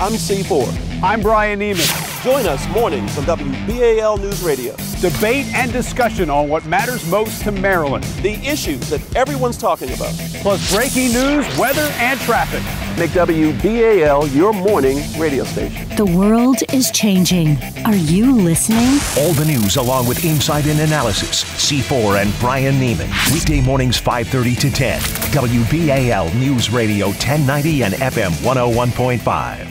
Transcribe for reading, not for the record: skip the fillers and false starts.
I'm C4. I'm Bryan Nehman. Join us mornings on WBAL NewsRadio. Debate and discussion on what matters most to Maryland. The issues that everyone's talking about. Plus breaking news, weather, and traffic. Make WBAL your morning radio station. The world is changing. Are you listening? All the news along with insight and analysis. C4 and Bryan Nehman. Weekday mornings 5:30 to 10. WBAL News Radio 1090 and FM 101.5.